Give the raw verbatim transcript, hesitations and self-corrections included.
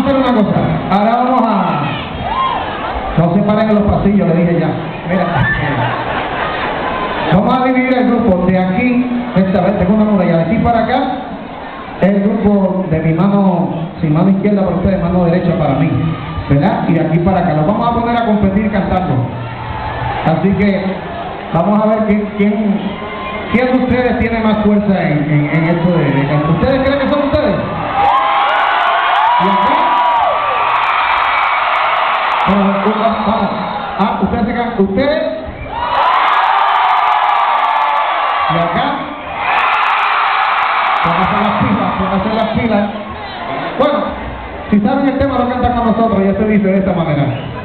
hacer una cosa. Ahora vamos a... No se paren en los pasillos, le dije ya. Mira. Vamos a dividir el grupo de aquí, esta vez tengo una muralla, de aquí para acá, el grupo de mi mano, sin mano izquierda para ustedes, mano derecha para mí, ¿verdad? Y de aquí para acá, los vamos a poner a competir cantando. Así que vamos a ver quién, quién, quién de ustedes tiene más fuerza en, en, en esto de, de cantar. ¿Ustedes creen que son ustedes? ¿Y acá? Bueno, vamos. Ah, ustedes se cantan. ¿Ustedes? ¿Y acá? Pónganse las pilas, pónganse las pilas. Bueno, si saben el tema lo cantan con nosotros, ya se dice de esta manera.